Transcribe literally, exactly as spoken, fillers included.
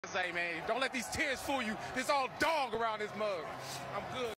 Say, man, don't let these tears fool you. There's all dog around this mug. I'm good.